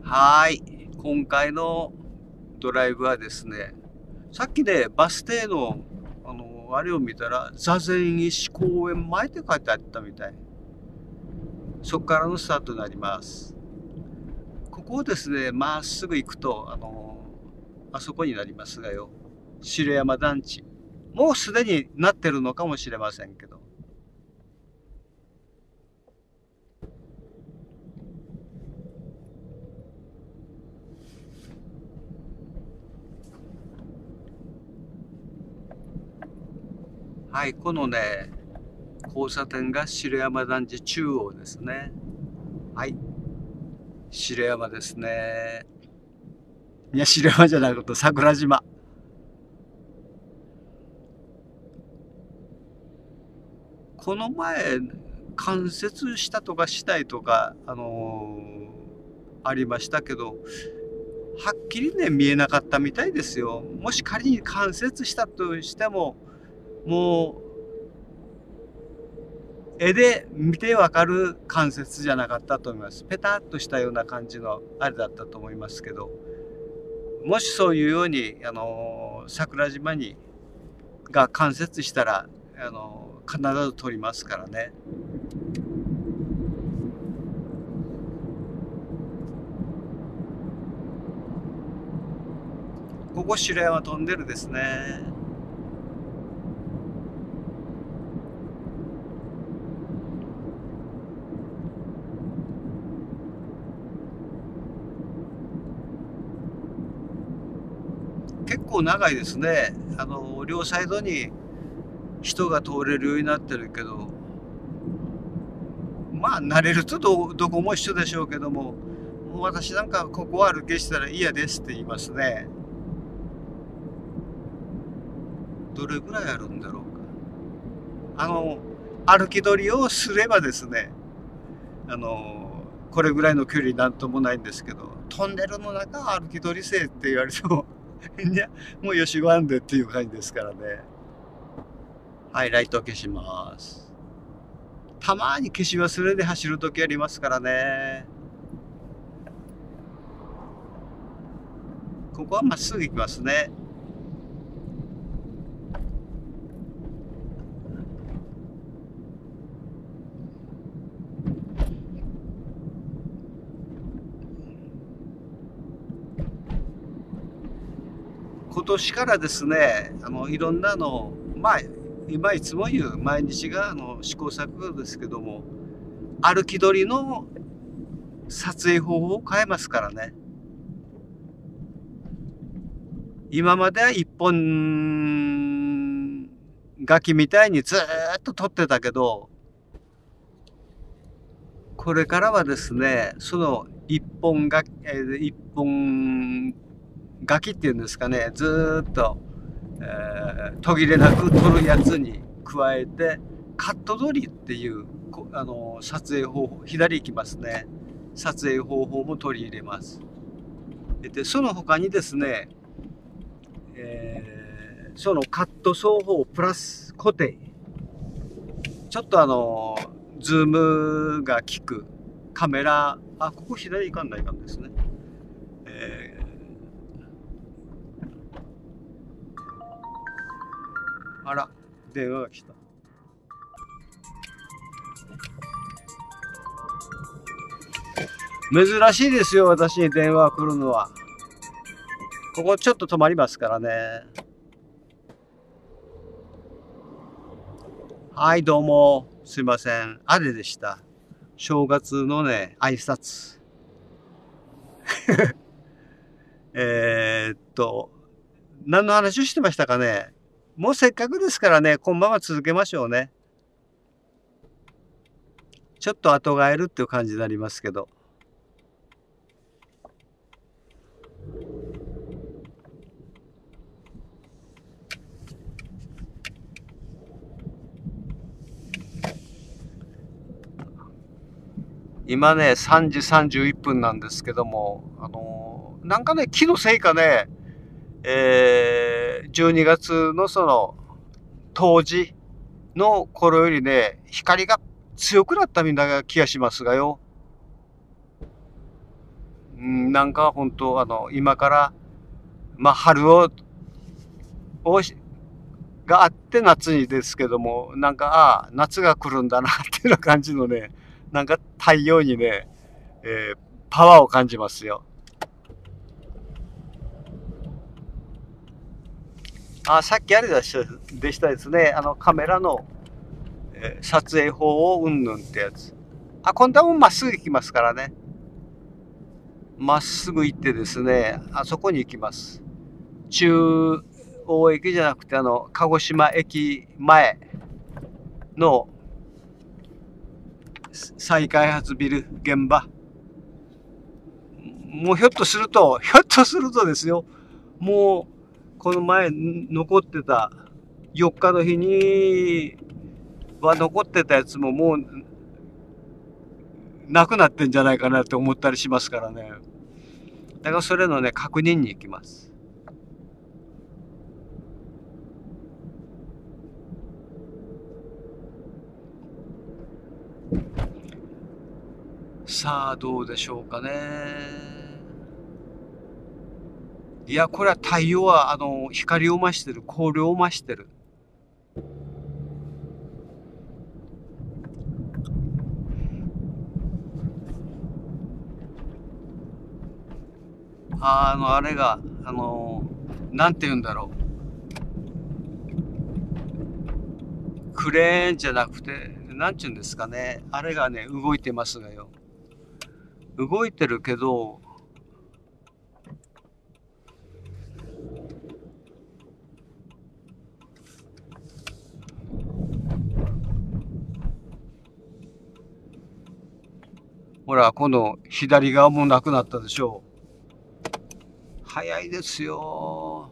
はい。今回のドライブはですね、さっきね、バス停の、あれを見たら、座禅石公園前って書いてあったみたい。そこからのスタートになります。ここをですね、まっすぐ行くと、あそこになりますがよ。城山団地。もうすでになってるのかもしれませんけど。はい、このね、交差点が城山団地中央ですね。はい、城山ですね。いや、城山じゃなくて桜島。この前、関節したとかしたいとか、ありましたけど、はっきりね、見えなかったみたいですよ。もし仮に関節したとしても、もう、絵で見てわかる関節じゃなかったと思います。ペタッとしたような感じのあれだったと思いますけど、もしそういうように、桜島が関節したら、必ず撮りますからね。ここ城山トンネルですね。結構長いですね。両サイドに人が通れるようになってるけど、まあ慣れるとどこも一緒でしょうけども、もう私なんかここ歩けしたら嫌ですって言いますね。どれぐらいあるんだろうか。歩き取りをすればですね、これぐらいの距離なんともないんですけど、トンネルの中歩き取りせえって言われても、いや、もうよしごあんでっていう感じですからね。はい、ライト消します。たまに消し忘れで走るときありますからね。ここはまっすぐ行きますね。今年からですね、いろんなまあ、今いつも言う毎日が試行錯誤ですけども、歩き取りの撮影方法を変えますからね。今までは一本書きみたいにずっと撮ってたけど、これからはですね、その一本書きっていうんですかね、ずっと、途切れなく撮るやつに加えて、カット撮りっていう撮影方法、左行きますね。撮影方法も取り入れます。で、その他にですね、そのカット双方プラス固定。ちょっとズームが効くカメラ、ここ左行かんないかんですね。あら、電話が来た。珍しいですよ、私に電話が来るのは。ここちょっと止まりますからね。はい、どうも。すいません。あれでした。正月のね、挨拶。え何の話をしてましたかね。もうせっかくですからね、こんばんは続けましょうね。ちょっと後がえるっていう感じになりますけど。今ね、3時31分なんですけども、なんかね、気のせいかね、12月のその、冬至の頃よりね、光が強くなったみたいな気がしますがよ。 なんか本当今から、まあ春をがあって夏にですけども、なんか、夏が来るんだなっていうような感じのね、なんか太陽にね、パワーを感じますよ。さっきあれでしたですね、カメラの、撮影法をうんぬんってやつ。今度はもうまっすぐ行きますからね。まっすぐ行ってですね、あそこに行きます。中央駅じゃなくて、鹿児島駅前の再開発ビル現場。もうひょっとするとですよ、もう、この前残ってた、4日の日には残ってたやつももう、なくなってんじゃないかなって思ったりしますからね。だからそれのね、確認に行きます。さあ、どうでしょうかね。いや、これは太陽は、光を増してる、光量を増してる。あれが、なんて言うんだろう。クレーンじゃなくて、なんて言うんですかね。あれがね、動いてますがよ。動いてるけど、ほら、今度、左側もなくなったでしょう。早いですよ。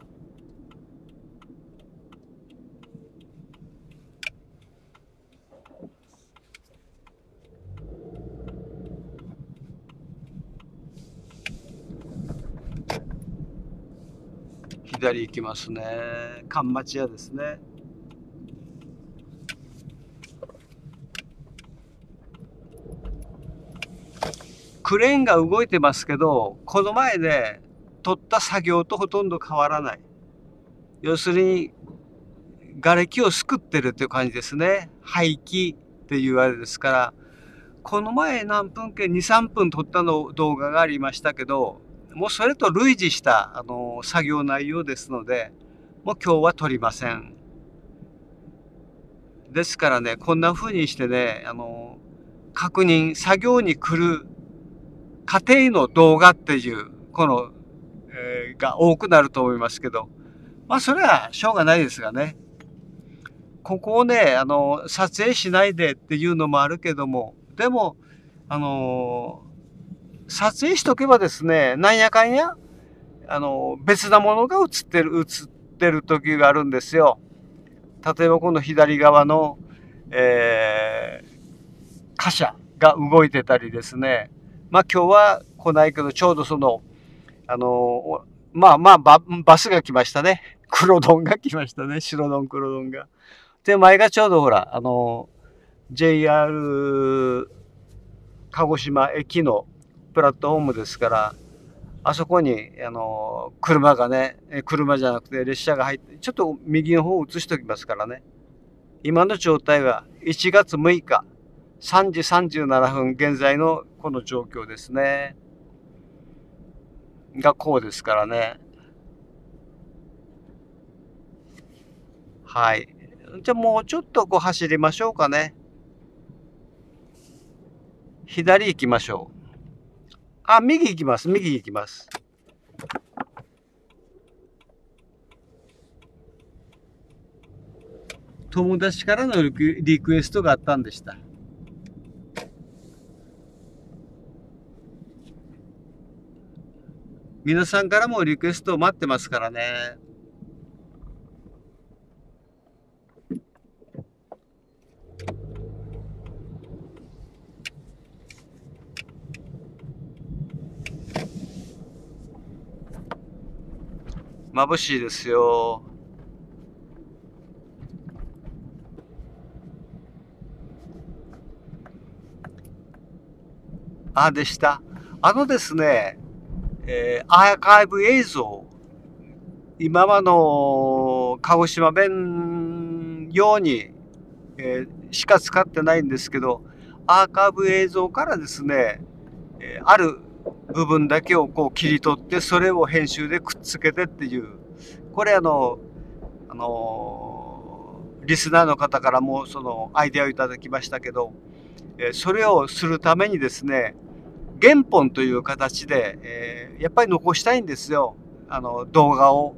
左行きますね。関町屋ですね。クレーンが動いてますけど、この前ね、取った作業とほとんど変わらない。要するに、瓦礫をすくってるっていう感じですね。廃棄っていうあれですから、この前何分か2、3分撮ったの動画がありましたけど、もうそれと類似した、作業内容ですので、もう今日は撮りません。ですからね、こんな風にしてね、確認、作業に来る過程の動画っていう、が多くなると思いますけど、まあそれはしょうがないですがね。ここをね、撮影しないでっていうのもあるけども、でも、あの撮影しとけばですね、なんやかんや、別なものが映ってる時があるんですよ。例えばこの左側の、貨車が動いてたりですね。まあ今日は来ないけど、ちょうどまあまあバスが来ましたね。黒丼が来ましたね。白丼、黒丼が。で、前がちょうどほら、JR 鹿児島駅のプラットフォームですから、あそこに、車がね、車じゃなくて列車が入って、ちょっと右の方を映しておきますからね。今の状態は1月6日、3時37分現在のこの状況ですね。がこうですからね。はい。じゃあもうちょっとこう走りましょうかね。左行きましょう。右行きます。右行きます。友達からのリクエストがあったんでした。皆さんからもリクエストを待ってますからね。眩しいですよ。でした。ですね、 アーカイブ映像、今まの鹿児島弁用に、しか使ってないんですけど、アーカイブ映像からですね、ある部分だけをこう切り取って、それを編集でくっつけてっていう、これリスナーの方からもそのアイデアをいただきましたけど、それをするためにですね、原本という形で、やっぱり残したいんですよ。動画を。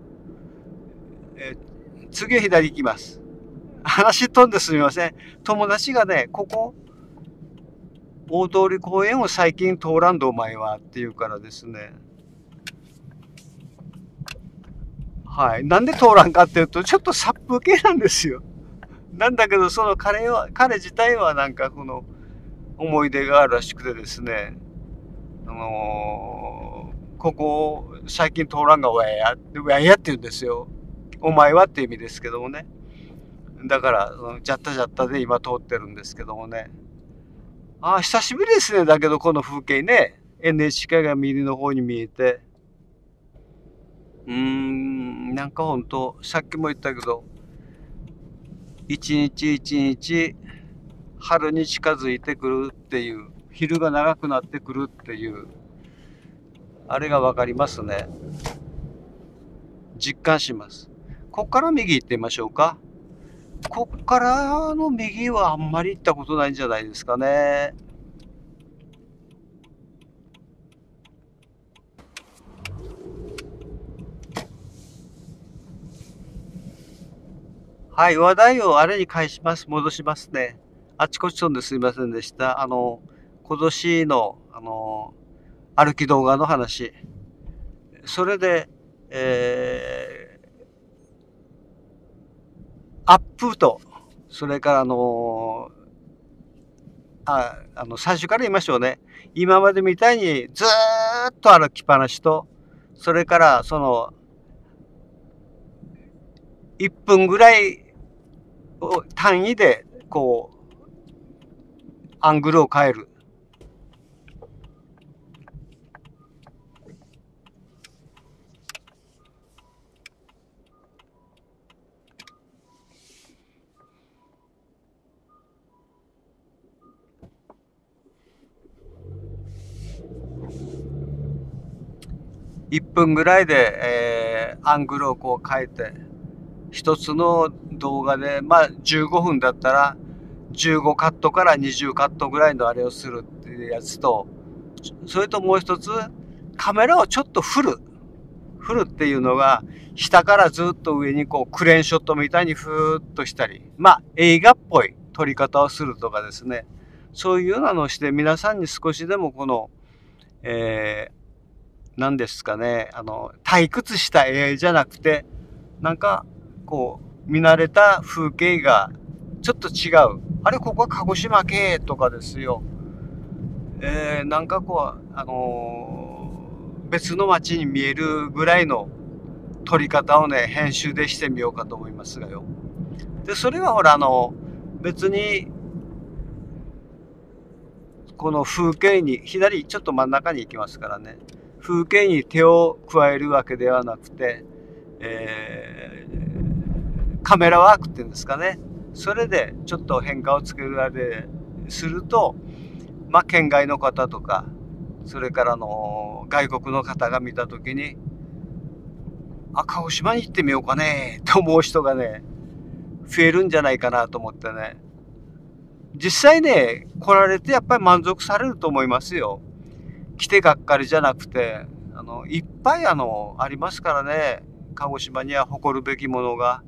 次は左行きます。話飛んですみません。友達がね、ここ、大通公園を最近通らんどお前はって言うからですね。はい。なんで通らんかっていうと、ちょっと殺風景なんですよ。なんだけど、その彼自体はなんかこの思い出があるらしくてですね、ここ最近通らんがウェアって言うんですよ。お前はっていう意味ですけどもね。だから、ジャッタジャッタで今通ってるんですけどもね。ああ、久しぶりですね。だけどこの風景ね。NHK が右の方に見えて。なんかほんと、さっきも言ったけど、一日一日春に近づいてくるっていう、昼が長くなってくるっていう、あれがわかりますね。実感します。こっから右行ってみましょうか。こっからの右はあんまり行ったことないんじゃないですかね。はい、話題をあれに戻しますね。あちこち飛んですいませんでした。今年の、歩き動画の話。それで、アップと、それから最初から言いましょうね。今までみたいにずーっと歩きっぱなしと、それから1分ぐらい単位で、こう、アングルを変える。1分ぐらいで、アングルをこう変えて、一つの動画で、まあ15分だったら、15カットから20カットぐらいのあれをするっていうやつと、それともう一つ、カメラをちょっと振る。振るっていうのが、下からずっと上にこうクレーンショットみたいにふーっとしたり、まあ映画っぽい撮り方をするとかですね。そういうようなのをして皆さんに少しでもこの、何ですかね、退屈した絵じゃなくて、なんか、こう、見慣れた風景がちょっと違う。あれ、ここは鹿児島系とかですよ。なんかこう、別の街に見えるぐらいの撮り方をね、編集でしてみようかと思いますがよ。で、それはほら、別に、この風景に、左、ちょっと真ん中に行きますからね。風景に手を加えるわけではなくて、カメラワークっていうんですかね。それでちょっと変化をつけられすると、まあ、県外の方とか、それから外国の方が見たときに、あ、鹿児島に行ってみようかね、と思う人がね、増えるんじゃないかなと思ってね。実際ね、来られてやっぱり満足されると思いますよ。来てがっかりじゃなくて、いっぱいありますからね。鹿児島には誇るべきものが。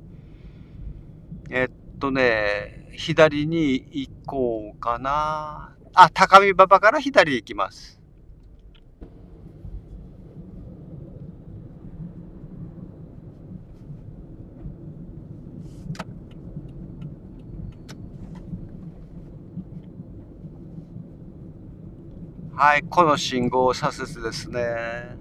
左に行こうかな。あ、高見馬場から左行きます。はい、この信号左折ですね。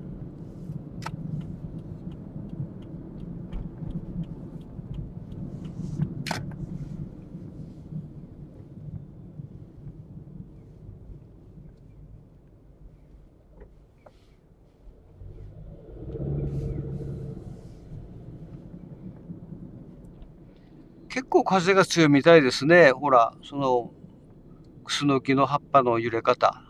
構風が強いみたいですね。ほら、その、クスノキの葉っぱの揺れ方。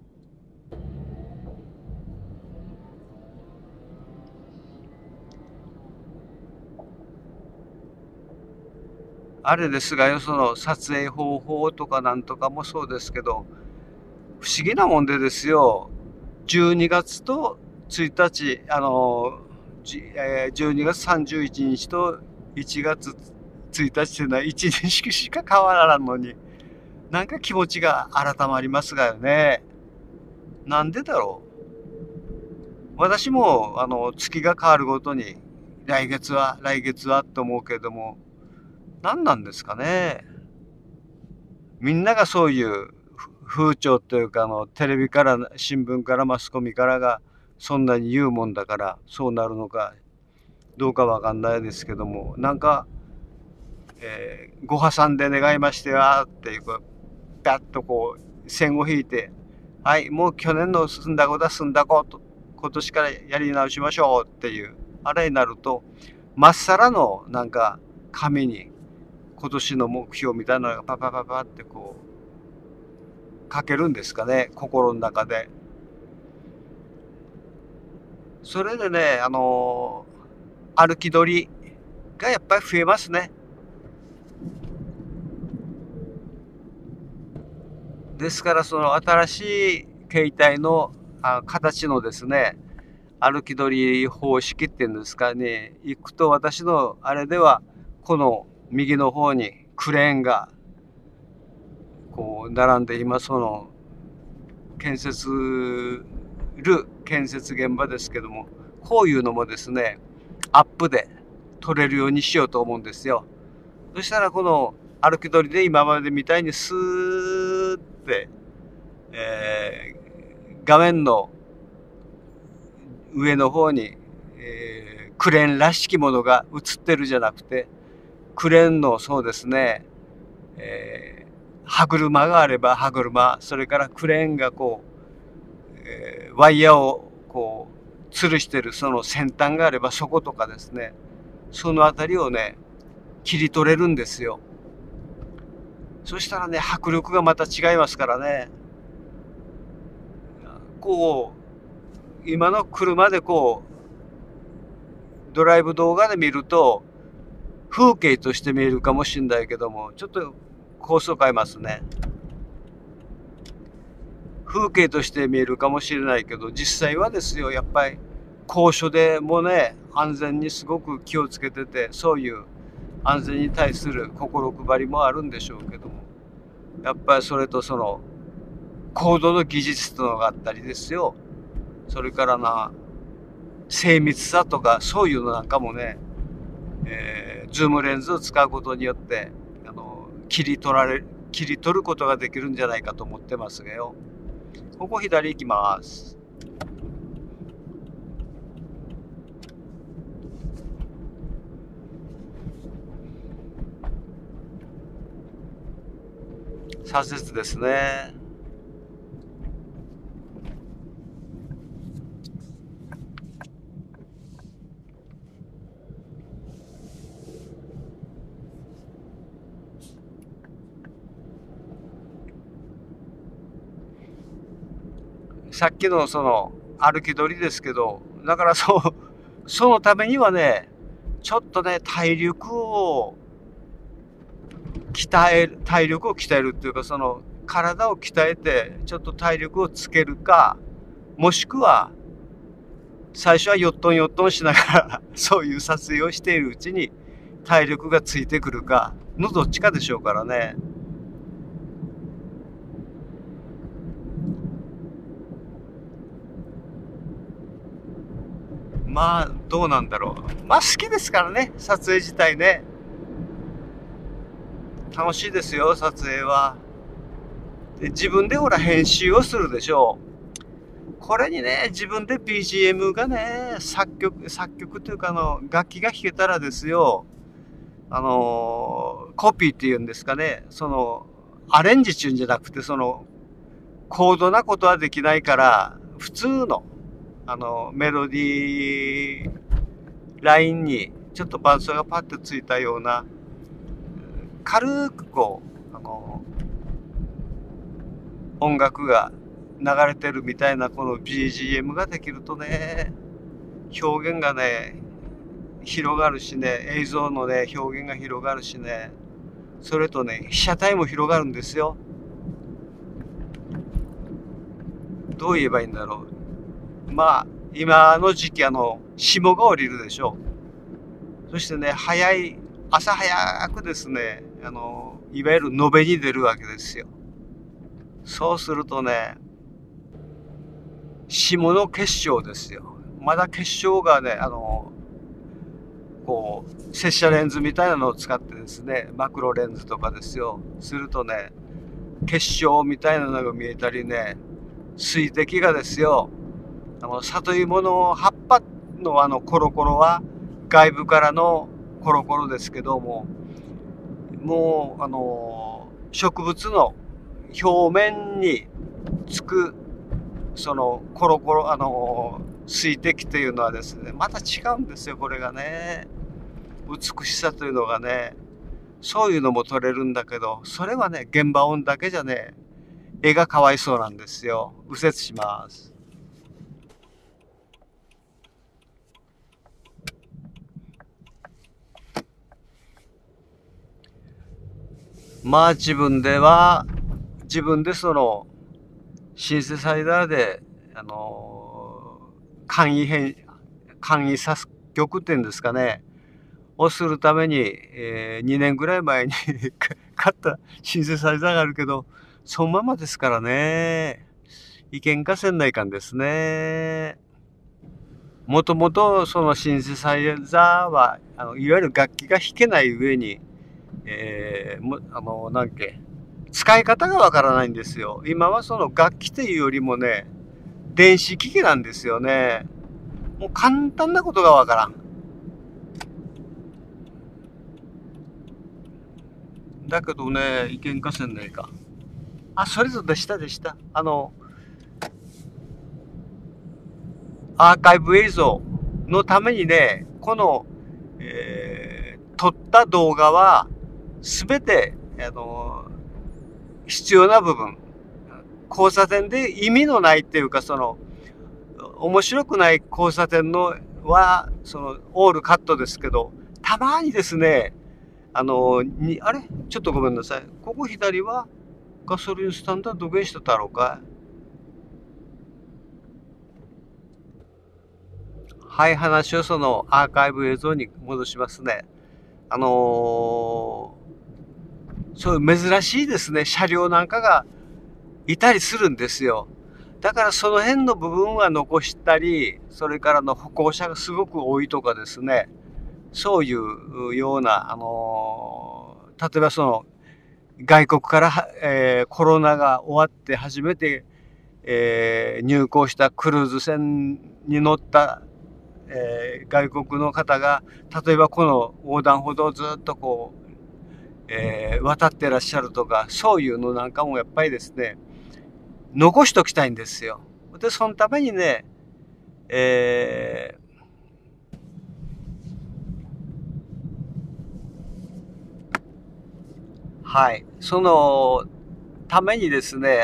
あれですがよ、その撮影方法とかなんとかもそうですけど、不思議なもんでですよ、12月と1日、12月31日と1月1日というのは1日しか変わらんのに、なんか気持ちが改まりますがよね。なんでだろう。私も、月が変わるごとに、来月はと思うけれども、何なんですかね。みんながそういう風潮というか、テレビから、新聞から、マスコミからが、そんなに言うもんだから、そうなるのか、どうかわかんないですけども、なんか、ご破産で願いましては、っていう、ガッとこう、線を引いて、はい、もう去年の済んだことは済んだこと、今年からやり直しましょうっていう、あれになると、まっさらの、なんか、紙に、今年の目標みたいなのがパパパパってこう、書けるんですかね、心の中で。それでね、歩き鳥がやっぱり増えますね。ですから、その新しい形態の形のですね、歩き鳥方式っていうんですかね、行くと私のあれでは、この右の方にクレーンがこう並んで今その建設現場ですけども、こういうのもですね、アップで撮れるようにしようと思うんですよ。そしたらこの歩き鳥で今までみたいにスーって、画面の上の方に、クレーンらしきものが映ってるじゃなくて、クレーンのそうですね、歯車があれば歯車、それからクレーンがこう、ワイヤーをこう吊るしてるその先端があればそことかですね、そのあたりをね、切り取れるんですよ。そしたらね、迫力がまた違いますからね。こう、今の車でこう、ドライブ動画で見ると、風景として見えるかもしれないけども、ちょっと構想変えますね。風景として見えるかもしれないけど、実際はですよ、やっぱり高所でもね、安全にすごく気をつけてて、そういう安全に対する心配りもあるんでしょうけども、やっぱりそれとその、高度の技術というのがあったりですよ。それから精密さとか、そういうのなんかもね、ズームレンズを使うことによって、切り取ることができるんじゃないかと思ってますがよ。ここ左行きます。左折ですね。さっきのその歩き鳥ですけど、だからそのためにはね、ちょっとね、体力を鍛えるっていうか、その体を鍛えて、ちょっと体力をつけるか、もしくは、最初はヨットンヨットンしながら、そういう撮影をしているうちに、体力がついてくるか、のどっちかでしょうからね。まあ、どうなんだろう。まあ、好きですからね、撮影自体ね。楽しいですよ、撮影は。で、自分でほら編集をするでしょう。これにね、自分で BGM がね、作曲というか楽器が弾けたらですよ、コピーっていうんですかね、その、アレンジ中じゃなくて、その、高度なことはできないから、普通の、メロディーラインに、ちょっと伴奏がパッとついたような、 軽くこう、音楽が流れてるみたいなこの BGM ができるとね、表現がね、広がるしね、映像のね、表現が広がるしね、それとね、被写体も広がるんですよ。どう言えばいいんだろう。まあ、今の時期霜が降りるでしょう。そしてね、朝早くですね、いわゆる延べに出るわけですよ。そうするとね、霜の結晶ですよ。まだ結晶がね、こう、接写レンズみたいなのを使ってですね、マクロレンズとかですよ。するとね、結晶みたいなのが見えたりね、水滴がですよ、里芋の葉っぱのコロコロは外部からのコロコロですけども、もう植物の表面につくそのコロコロ水滴というのはですね、また違うんですよ、これがね。美しさというのがね、そういうのも撮れるんだけど、それはね、現場音だけじゃね、絵がかわいそうなんですよ。右折します。まあ自分でそのシンセサイザーで簡易作曲っていうんですかねをするために、2年ぐらい前に買ったシンセサイザーがあるけど、そのままですからね、いけんかせんないかんですね。もともとそのシンセサイザーはいわゆる楽器が弾けない上に、なんけ使い方がわからないんですよ。今はその楽器というよりもね、電子機器なんですよね。もう簡単なことがわからん。だけどね、いけんかせんないか。あ、それぞれでした。アーカイブ映像のためにね、この、撮った動画は、すべて、必要な部分、交差点で意味のないっていうか、面白くない交差点は、オールカットですけど、たまにですね、あれちょっとごめんなさい。ここ左はガソリンスタンドはどげんしてたろうか。はい、話をそのアーカイブ映像に戻しますね。そういう珍しいですね、車両なんかがいたりするんですよ。だからその辺の部分は残したり、それからの歩行者がすごく多いとかですね、そういうような、例えば外国から、コロナが終わって初めて、入港したクルーズ船に乗った、外国の方が、例えばこの横断歩道をずっとこう、渡ってらっしゃるとか、そういうのなんかもやっぱりですね、残しときたいんですよ。で、そのためにね、はい。そのためにですね、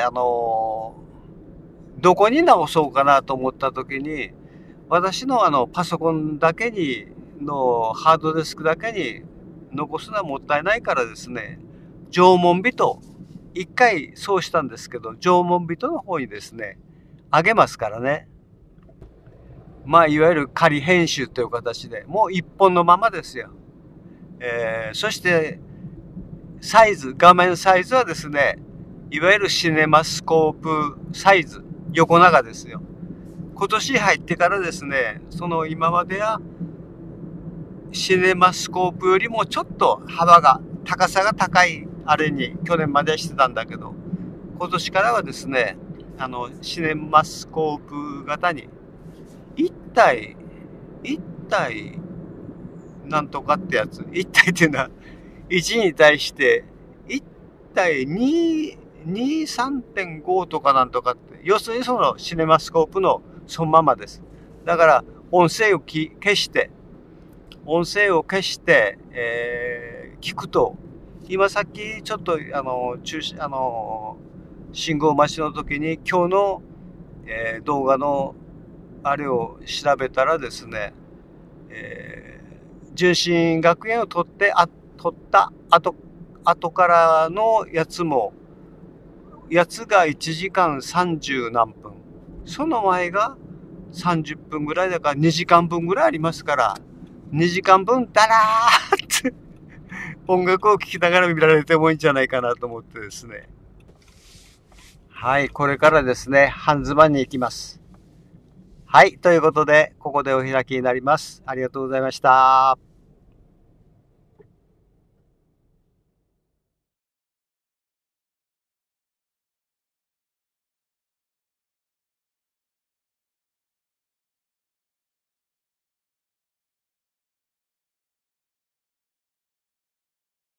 どこに直そうかなと思ったときに、私のパソコンだけハードディスクだけに残すのはもったいないからですね、縄文人、一回そうしたんですけど、縄文人の方にですね、あげますからね。まあ、いわゆる仮編集という形で、もう一本のままですよ。そして、画面サイズはですね、いわゆるシネマスコープサイズ、横長ですよ。今年入ってからですね、今まではシネマスコープよりもちょっと高さが高いあれに去年までしてたんだけど、今年からはですね、シネマスコープ型に1体なんとかってやつ、1体っていうのは1に対して1対2、3.5 とかなんとかって、要するにそのシネマスコープのそのままです。だから音声を消して、聞くと今さっきちょっと信号待ちの時に今日の、動画のあれを調べたらですね、純真学園を取った後からのやつが1時間30何分。その前が30分ぐらいだから2時間分ぐらいありますから、2時間分だらーって音楽を聴きながら見られてもいいんじゃないかなと思ってですね。はい、これからですね、半妻に行きます。はい、ということで、ここでお開きになります。ありがとうございました。